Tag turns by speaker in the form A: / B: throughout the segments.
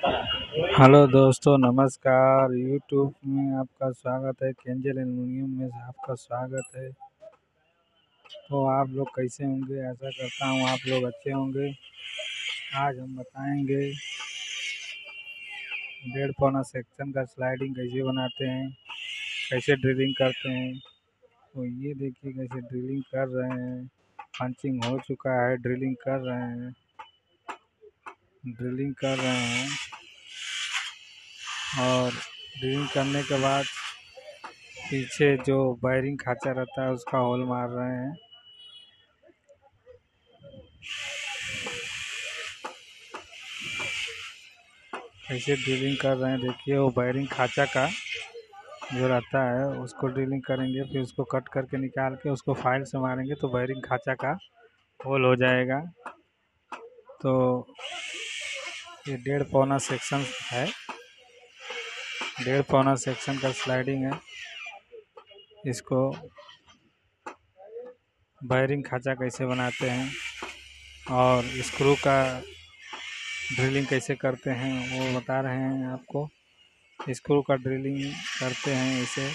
A: Hello दोस्तों, नमस्कार। YouTube में आपका स्वागत है। केंजल एल्युमिनियम में आपका स्वागत है। तो आप लोग कैसे होंगे? आशा करता हूँ आप लोग अच्छे होंगे। आज हम बताएंगे डेढ़ पौना सेक्शन का स्लाइडिंग कैसे बनाते हैं, कैसे ड्रिलिंग करते हैं। तो ये देखिए कैसे ड्रिलिंग कर रहे हैं। पंचिंग हो चुका है, ड्रिलिंग कर रहे हैं, ड्रिलिंग कर रहे हैं। और ड्रिलिंग करने के बाद पीछे जो वायरिंग खांचा रहता है उसका होल मार रहे हैं। कैसे ड्रिलिंग कर रहे हैं देखिए। वो वायरिंग खांचा का जो रहता है उसको ड्रिलिंग करेंगे, फिर उसको कट करके निकाल के उसको फाइल से मारेंगे तो वायरिंग खांचा का होल हो जाएगा। तो ये डेढ़ पौना सेक्शन है, डेढ़ पौना सेक्शन का स्लाइडिंग है। इसको वायरिंग खांचा कैसे बनाते हैं और स्क्रू का ड्रिलिंग कैसे करते हैं वो बता रहे हैं आपको। स्क्रू का ड्रिलिंग करते हैं इसे।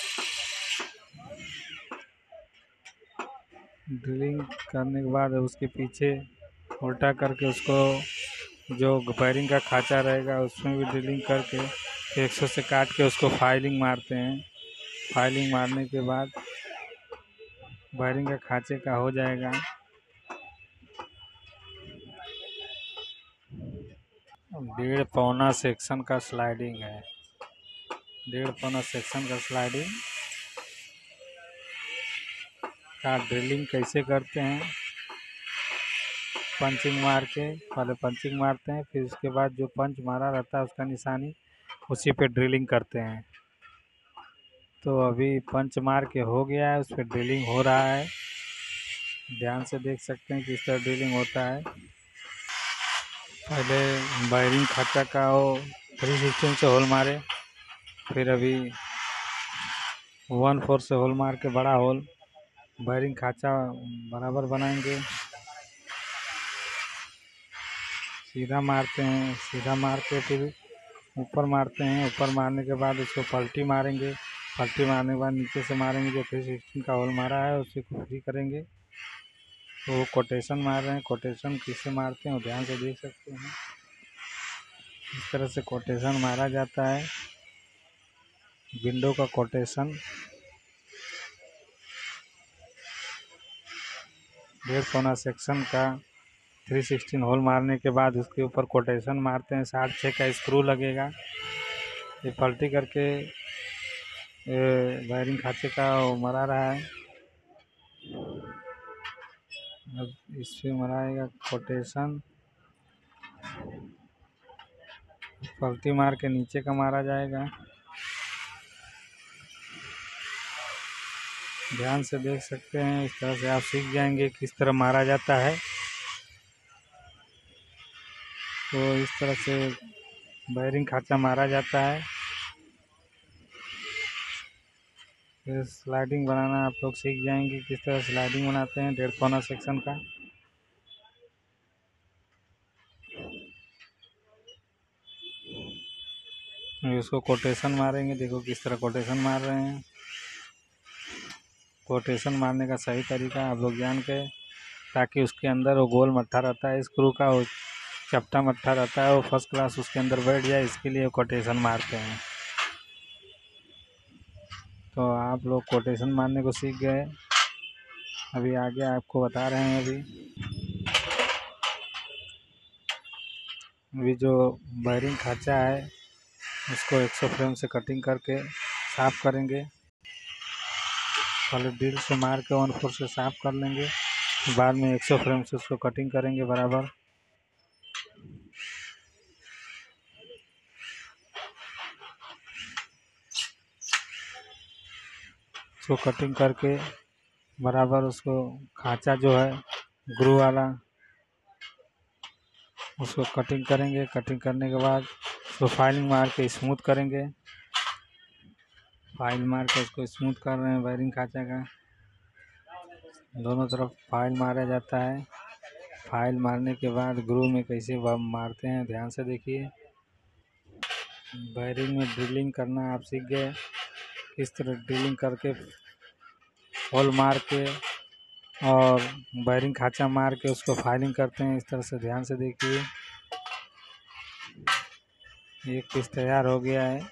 A: ड्रिलिंग करने के बाद उसके पीछे उल्टा करके उसको जो वायरिंग का खांचा रहेगा उसमें भी ड्रिलिंग करके 100 से काट के उसको फाइलिंग मारते हैं। फाइलिंग मारने के बाद वायरिंग का खांचे का हो जाएगा। डेढ़ पौना सेक्शन का स्लाइडिंग है। डेढ़ पौना सेक्शन का स्लाइडिंग का ड्रिलिंग कैसे करते हैं। पंचिंग मार के पहले पंचिंग मारते हैं, फिर उसके बाद जो पंच मारा रहता है उसका निशानी उसी पे ड्रिलिंग करते हैं। तो अभी पंच मार के हो गया है, उस पर ड्रिलिंग हो रहा है। ध्यान से देख सकते हैं किस तरह ड्रिलिंग होता है। पहले वायरिंग खांचा का वो 316 से होल मारे, फिर अभी 1/4 से होल मार के बड़ा होल वायरिंग खांचा बराबर बनाएंगे। सीधा मारते हैं, सीधा मार के फिर ऊपर मारते हैं। ऊपर मारने के बाद उसको पलटी मारेंगे। पलटी मारने के बाद नीचे से मारेंगे। जो 316 का होल मारा है उसी को फ्री करेंगे। तो वो कोटेशन मार रहे हैं। कोटेशन किससे मारते हैं वो ध्यान से देख सकते हैं। इस तरह से कोटेशन मारा जाता है, विंडो का कोटेशन। डेढ़ पौना सेक्शन का 316 होल मारने के बाद उसके ऊपर कोटेशन मारते हैं। 60 का स्क्रू लगेगा। ये पलटी करके वायरिंग खांचे का वो मरा रहा है। अब इस पर मराएगा कोटेशन। पलटी मार के नीचे का मारा जाएगा। ध्यान से देख सकते हैं। इस तरह से आप सीख जाएंगे किस तरह मारा जाता है। तो इस तरह से वायरिंग खांचा मारा जाता है। फिर स्लाइडिंग बनाना आप लोग सीख जाएंगे किस तरह स्लाइडिंग बनाते हैं डेढ़ पौना सेक्शन का। उसको कोटेशन मारेंगे। देखो किस तरह कोटेशन मार रहे हैं। कोटेशन मारने का सही तरीका आप लोग जान के, ताकि उसके अंदर वो गोल मट्ठा रहता है स्क्रू का, वो चपटा मट्ठा रहता है वो फर्स्ट क्लास उसके अंदर बैठ जाए, इसके लिए कोटेशन मारते हैं। तो आप लोग कोटेशन मारने को सीख गए। अभी आगे आपको बता रहे हैं। अभी जो वायरिंग खांचा है उसको 100 फ्रेम से कटिंग करके साफ़ करेंगे। पहले ड्रिल से मार के 1/4 से साफ़ कर लेंगे, बाद में 100 फ्रेम से उसको कटिंग करेंगे बराबर। उसको कटिंग करके बराबर उसको खांचा जो है ग्रू वाला उसको कटिंग करेंगे। कटिंग करने के बाद उसको फाइलिंग मार के स्मूथ करेंगे। फाइल मार के उसको स्मूथ कर रहे हैं। वायरिंग खांचा का दोनों तरफ फाइल मारा जाता है। फाइल मारने के बाद ग्रू में कैसे मारते हैं ध्यान से देखिए। वायरिंग में ड्रिलिंग करना आप सीख गए, किस तरह ड्रिलिंग करके होल मार के और वायरिंग खाँचा मार के उसको फाइलिंग करते हैं। इस तरह से ध्यान से देखिए, एक पीस तैयार हो गया है।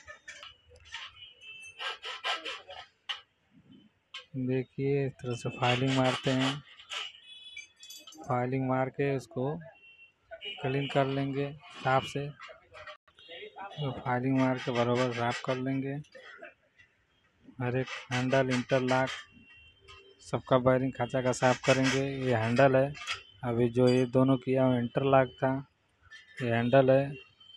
A: देखिए इस तरह से फाइलिंग मारते हैं, फाइलिंग मार के उसको क्लीन कर लेंगे साफ से, तो फाइलिंग मार के बराबर साफ कर लेंगे। हर एक हैंडल इंटरलॉक सबका वायरिंग खाँचा का साफ करेंगे। ये हैंडल है, अभी जो ये दोनों किया वो इंटरलॉक था, ये हैंडल है।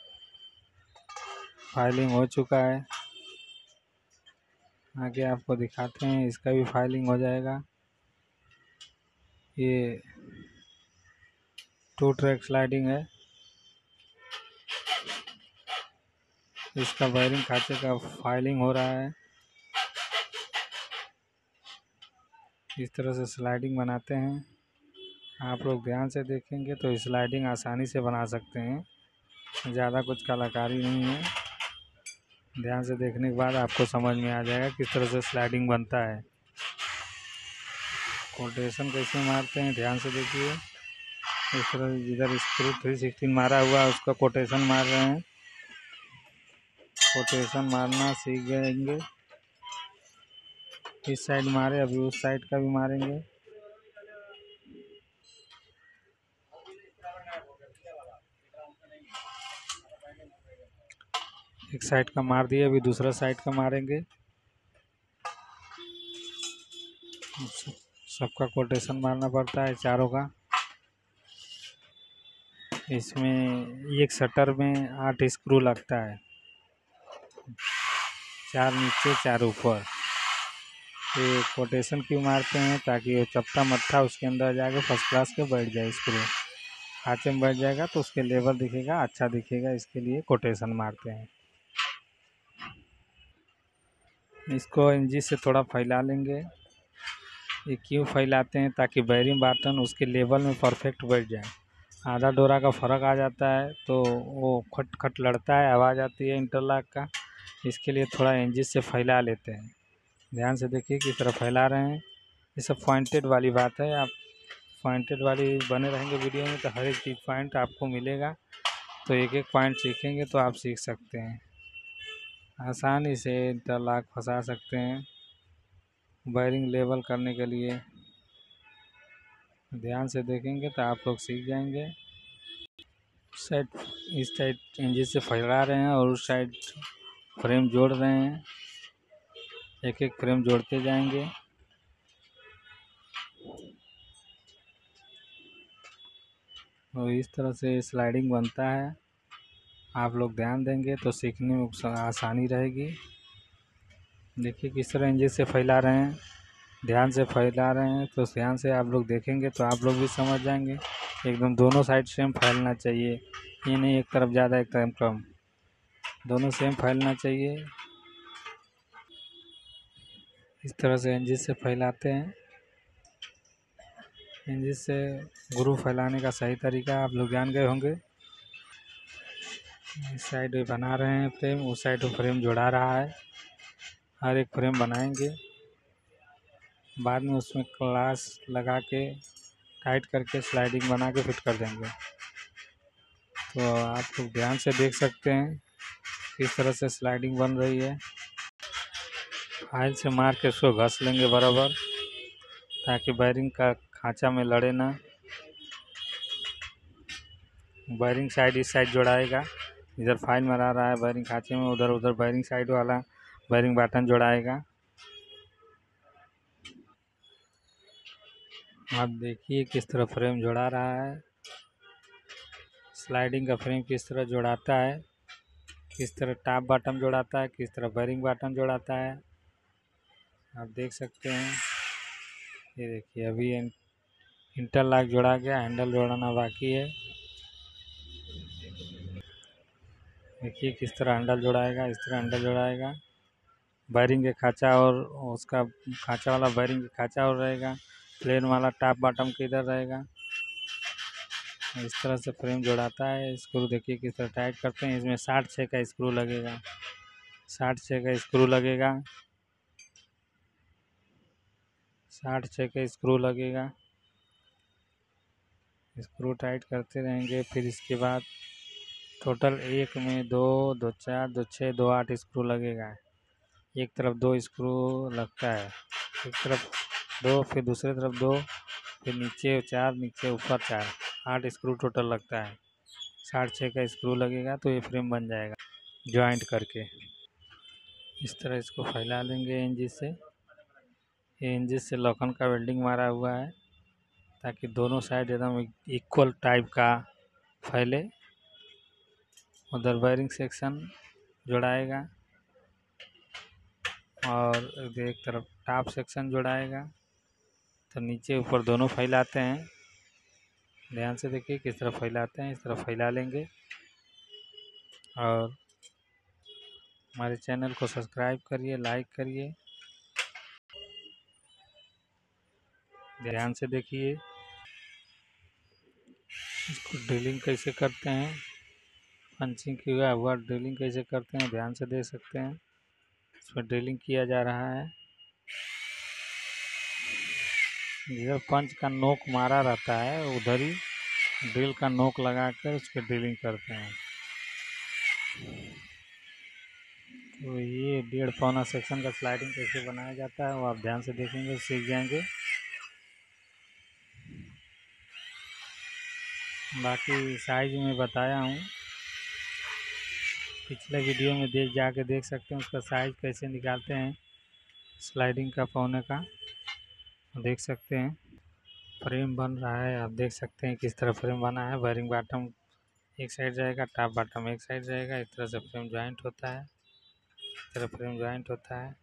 A: फाइलिंग हो चुका है, आगे आपको दिखाते हैं, इसका भी फाइलिंग हो जाएगा। ये 2 ट्रैक स्लाइडिंग है, इसका वायरिंग खाँचे का फाइलिंग हो रहा है। इस तरह से स्लाइडिंग बनाते हैं। आप लोग ध्यान से देखेंगे तो स्लाइडिंग आसानी से बना सकते हैं, ज़्यादा कुछ कलाकारी नहीं है। ध्यान से देखने के बाद आपको समझ में आ जाएगा किस तरह से स्लाइडिंग बनता है। कोटेशन कैसे मारते हैं ध्यान से देखिए, इस तरह जिधर स्क्रू 316 मारा हुआ है उसका कोटेशन मार रहे हैं। कोटेशन मारना सीख जाएंगे। इस साइड मारे, अभी उस साइड का भी मारेंगे। एक साइड का मार दिए, अभी दूसरा साइड का मारेंगे। सबका कोटेशन मारना पड़ता है, चारों का। इसमें एक शटर में 8 स्क्रू लगता है, 4 नीचे 4 ऊपर। ये कोटेशन क्यों मारते हैं, ताकि वो चपटा मट्ठा उसके अंदर जाके फर्स्ट क्लास के बैठ जाए, स्क्रू खाँचे में बैठ जाएगा तो उसके लेवल दिखेगा, अच्छा दिखेगा, इसके लिए कोटेशन मारते हैं। इसको इंची से थोड़ा फैला लेंगे। ये क्यों फैलाते हैं, ताकि बैरिंग बटन उसके लेवल में परफेक्ट बैठ जाए। आधा डोरा का फ़र्क आ जाता है तो वो खट खट लड़ता है, आवाज़ आती है इंटरलॉक का, इसके लिए थोड़ा इंची से फैला लेते हैं। ध्यान से देखिए किस तरह फैला रहे हैं। ये सब पॉइंटेड वाली बात है, आप पॉइंटेड वाली बने रहेंगे वीडियो में तो हर एक चीज़ पॉइंट आपको मिलेगा, तो एक एक पॉइंट सीखेंगे तो आप सीख सकते हैं, आसानी से इंटरलॉक फंसा सकते हैं वायरिंग लेवल करने के लिए। ध्यान से देखेंगे तो आप लोग सीख जाएंगे। साइड इस साइड इंजन से फैला रहे हैं और उस साइड फ्रेम जोड़ रहे हैं, एक एक फ्रेम जोड़ते जाएंगे। और इस तरह से स्लाइडिंग बनता है, आप लोग ध्यान देंगे तो सीखने में आसानी रहेगी। देखिए किस तरह इंजन से फैला रहे हैं, ध्यान से फैला रहे हैं, तो ध्यान से आप लोग देखेंगे तो आप लोग भी समझ जाएंगे। एकदम दोनों साइड सेम फैलना चाहिए, ये नहीं एक तरफ ज़्यादा एक तरफ कम, दोनों सेम फैलना चाहिए। इस तरह से इंजन से फैलाते हैं। इंजन से ग्रू फैलाने का सही तरीका आप लोग जान गए होंगे। इस साइड बना रहे हैं फ्रेम, उस साइड फ्रेम जोड़ा रहा है। हर एक फ्रेम बनाएंगे, बाद में उसमें क्लास लगा के टाइट करके स्लाइडिंग बना के फिट कर देंगे। तो आप लोग ध्यान से देख सकते हैं किस तरह से स्लाइडिंग बन रही है। फाइल से मार के उसको घस लेंगे बराबर, ताकि बैरिंग का खांचा में लड़े ना। बैरिंग साइड इस साइड जोड़ाएगा, इधर फाइल मरा रहा है बैरिंग खांचे में, उधर उधर बैरिंग साइड वाला बैरिंग बटन जोड़ाएगा। आप देखिए किस तरह फ्रेम जोड़ा रहा है, स्लाइडिंग का फ्रेम किस तरह जोड़ाता है, किस तरह टॉप बटन जोड़ाता है, किस तरह बैरिंग बटन जोड़ाता है, आप देख सकते हैं। ये देखिए अभी इंटरलॉक जोड़ा गया, हैंडल जोड़ना बाकी है। देखिए किस तरह हैंडल जोड़ाएगा, इस तरह हैंडल जोड़ाएगा। बैरिंग के खाँचा और उसका खाँचा वाला बैरिंग का खाँचा और रहेगा, प्लेन वाला टॉप बॉटम किधर रहेगा। इस तरह से फ्रेम जोड़ाता है। स्क्रू देखिए किस तरह टाइट करते हैं। इसमें 60 का स्क्रू लगेगा, 60 का स्क्रू लगेगा, 60 का स्क्रू लगेगा। स्क्रू टाइट करते रहेंगे। फिर इसके बाद टोटल एक में 2, 2 4, 2 6, 2 8 स्क्रू लगेगा। एक तरफ 2 स्क्रू लगता है, एक तरफ 2, फिर दूसरे तरफ 2, फिर नीचे 4, नीचे ऊपर 4, 8 स्क्रू टोटल लगता है। 60 का स्क्रू लगेगा तो ये फ्रेम बन जाएगा जॉइंट करके। इस तरह इसको फैला लेंगे इंचिस से। ये इंचिस से लोखंड का वेल्डिंग मारा हुआ है ताकि दोनों साइड एकदम इक्वल टाइप का फैले। उधर वायरिंग सेक्शन जोड़ाएगा और एक तरफ टॉप सेक्शन जोड़ाएगा। तो नीचे ऊपर दोनों फैलाते हैं। ध्यान से देखिए किस तरह फैलाते हैं। इस तरह फैला लेंगे और हमारे चैनल को सब्सक्राइब करिए, लाइक करिए। ध्यान से देखिए इसको ड्रिलिंग कैसे करते हैं। पंचिंग किया हुआ ड्रिलिंग कैसे करते हैं ध्यान से देख सकते हैं। इसमें ड्रिलिंग किया जा रहा है। जिधर पंच का नोक मारा रहता है उधर ही ड्रिल का नोक लगा कर उसके ड्रिलिंग करते हैं। तो ये 1.5 पौना सेक्शन का स्लाइडिंग कैसे बनाया जाता है वो आप ध्यान से देखेंगे, सीख जाएंगे। बाकी साइज में बताया हूँ, पिछले वीडियो में जाके देख सकते हैं उसका साइज कैसे निकालते हैं स्लाइडिंग का पौने का, देख सकते हैं। फ्रेम बन रहा है, आप देख सकते हैं किस तरह फ्रेम बना है। वायरिंग बॉटम एक साइड जाएगा, टॉप बॉटम एक साइड जाएगा। इस तरह से फ्रेम जॉइंट होता है, इस तरह फ्रेम जॉइंट होता है।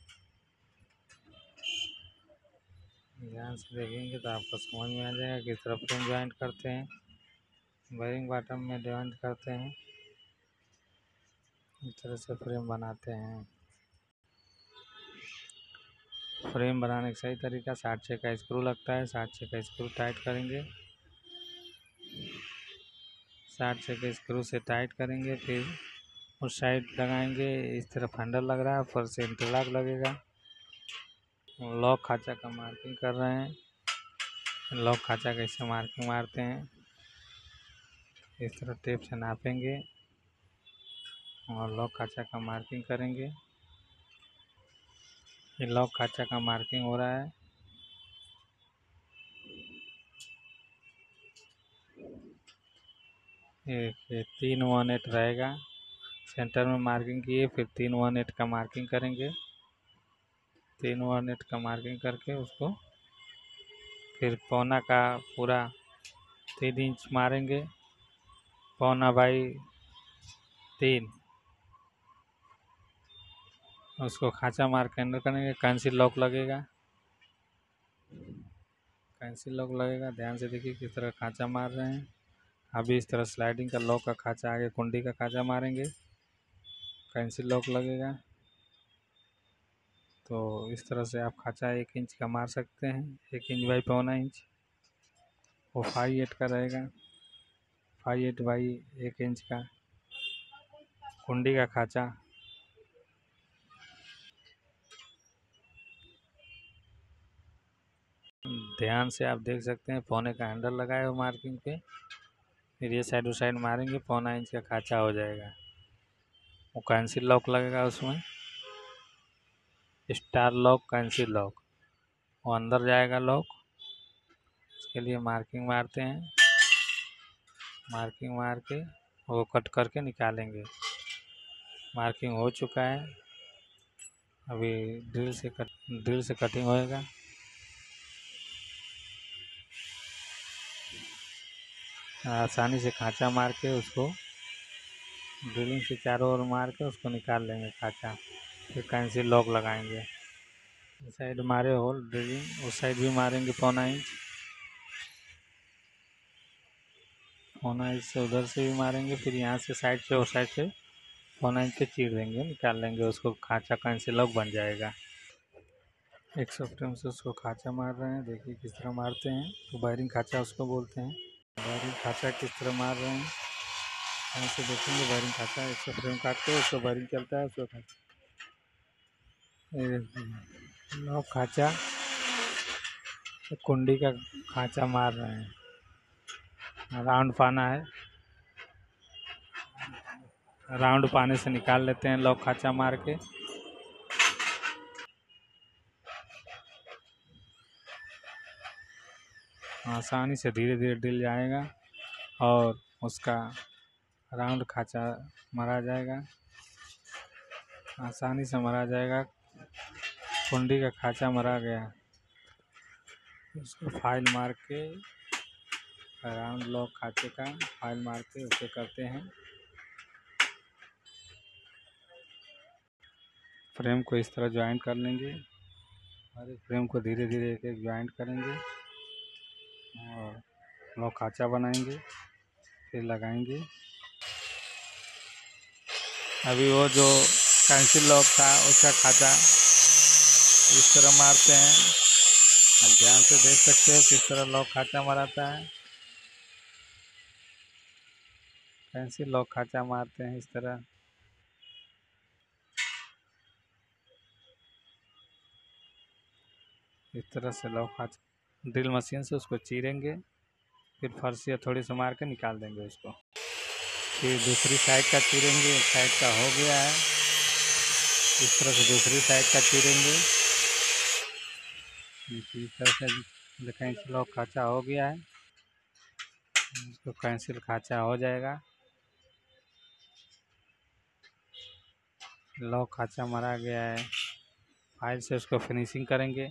A: ध्यान से देखेंगे तो आपको समझ में आ जाएगा किस तरह फ्रेम जॉइंट करते हैं, वायरिंग बॉटम में जॉइंट करते हैं। इस तरह से फ्रेम बनाते हैं। फ्रेम बनाने का सही तरीका 60 का स्क्रू लगता है। 60 का स्क्रू टाइट करेंगे, 60 के स्क्रू से टाइट करेंगे। फिर उस साइड लगाएंगे। इस तरफ हैंडल लग रहा है, ऊपर से इंटरलॉक लगेगा। लॉक खांचा का मार्किंग कर रहे हैं। लॉक खांचा कैसे मार्किंग मारते हैं, इस तरह टेप से नापेंगे और लॉक खांचा का मार्किंग करेंगे। ये लॉक खांचा का मार्किंग हो रहा है। ये 318 रहेगा। सेंटर में मार्किंग किए, फिर 318 का मार्किंग करेंगे। 318 का मार्किंग करके उसको फिर पौना का पूरा 3 इंच मारेंगे। पौना बाई 3 उसको खांचा मार के अंदर करेंगे। कैंसिल लॉक लगेगा, कैंसिल लॉक लगेगा। ध्यान से देखिए किस तरह खांचा मार रहे हैं। अभी इस तरह स्लाइडिंग का लॉक का खांचा, आगे कुंडी का खांचा मारेंगे, कैंसिल लॉक लगेगा। तो इस तरह से आप खांचा 1 इंच का मार सकते हैं, 1 इंच बाई पौना इंच। वो 5/8 का रहेगा, 5/8 बाई 1 इंच का कुंडी का खांचा। ध्यान से आप देख सकते हैं पौने का हैंडल लगाए हो मार्किंग पे। फिर ये साइड उस साइड मारेंगे, पौना इंच का खांचा हो जाएगा। वो कैंसिल लॉक लगेगा उसमें, स्टार लॉक, कैंसिल लॉक। वो अंदर जाएगा लॉक, उसके लिए मार्किंग मारते हैं। मार्किंग मार के वो कट करके निकालेंगे। मार्किंग हो चुका है, अभी ड्रिल से कटिंग होएगा। आसानी से खांचा मार के उसको ड्रिलिंग से चारों ओर मार के उसको निकाल लेंगे खांचा। फिर कैंसिल लॉक लगाएंगे। इस साइड मारे होल ड्रिलिंग, उस साइड भी मारेंगे पौना इंच। पौना इंच से उधर से भी मारेंगे। फिर यहाँ से साइड से और साइड से पौना इंच पे चीर देंगे, निकाल लेंगे उसको। खांचा कैंसिल लॉक बन जाएगा। 100 फ्रेम से उसको खांचा मार रहे हैं, देखिए किस तरह मारते हैं। तो वायरिंग खांचा उसको बोलते हैं। वायरिंग खाँचा किस तरह मार रहे हैं यहाँ से देखेंगे। वायरिंग खाँचा इसको फ्रेम काटते हैं, उसको वायरिंग चलता है, उसको लॉक खाँचा कुंडी का खाँचा मार रहे हैं। राउंड पाना है, राउंड पाने से निकाल लेते हैं लॉक खाँचा मार के। आसानी से धीरे धीरे डल जाएगा और उसका राउंड खाँचा मारा जाएगा, आसानी से मारा जाएगा। कुंडी का खाँचा मारा गया, उसको फाइल मार के राउंड लॉक खाँचे का फाइल मार के उसे करते हैं। फ्रेम को इस तरह ज्वाइंट कर लेंगे और इस फ्रेम को धीरे धीरे एक एक ज्वाइंट करेंगे और लॉक खाँचा बनाएंगे, फिर लगाएंगे। अभी वो जो कैंसिल लॉक था उसका खाँचा इस तरह मारते हैं। आप ध्यान से देख सकते हो किस तरह लॉक खाँचा मराता है। कैंसिल लॉक खाँचा मारते हैं इस तरह। इस तरह से लॉक खाँचा ड्रिल मशीन से उसको चीरेंगे, फिर फर्श थोड़ी सी मार के निकाल देंगे उसको। फिर दूसरी साइड का चीरेंगे, एक साइड का हो गया है, इस तरह से दूसरी साइड का चीरेंगे। इस तरह से कैंसिल लॉक खाँचा हो गया है, उसको कैंसिल खाँचा हो जाएगा। लॉक खाँचा मारा गया है, फाइल से उसको फिनिशिंग करेंगे।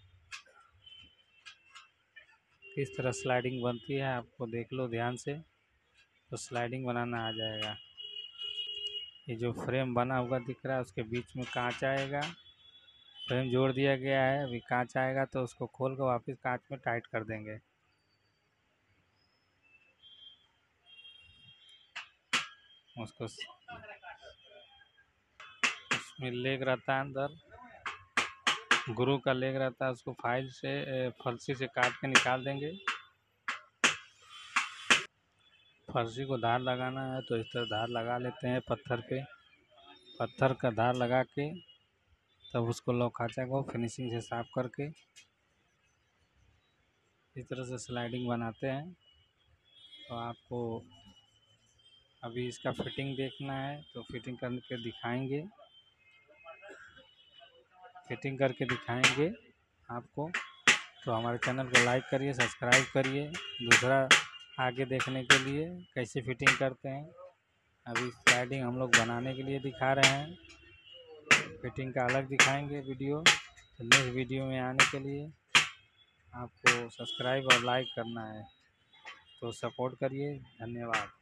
A: किस तरह स्लाइडिंग बनती है आपको देख लो ध्यान से, तो स्लाइडिंग बनाना आ जाएगा। ये जो फ्रेम बना हुआ दिख रहा है उसके बीच में कांच आएगा, फ्रेम जोड़ दिया गया है, अभी कांच आएगा तो उसको खोल कर वापस कांच में टाइट कर देंगे। उसको उसमें लेग रहता है, अंदर ग्रू का लेग रहता है, उसको फाइल से फर्सी से काट के निकाल देंगे। फर्सी को धार लगाना है तो इस तरह धार लगा लेते हैं पत्थर पे, पत्थर का धार लगा के तब उसको लॉक खाँचा को फिनिशिंग से साफ करके इस तरह से स्लाइडिंग बनाते हैं। तो आपको अभी इसका फिटिंग देखना है तो फिटिंग करके दिखाएंगे, फिटिंग करके दिखाएंगे आपको। तो हमारे चैनल को लाइक करिए, सब्सक्राइब करिए दूसरा आगे देखने के लिए कैसे फिटिंग करते हैं। अभी स्लाइडिंग हम लोग बनाने के लिए दिखा रहे हैं, फिटिंग का अलग दिखाएंगे वीडियो। तो नेक्स्ट वीडियो में आने के लिए आपको सब्सक्राइब और लाइक करना है, तो सपोर्ट करिए। धन्यवाद।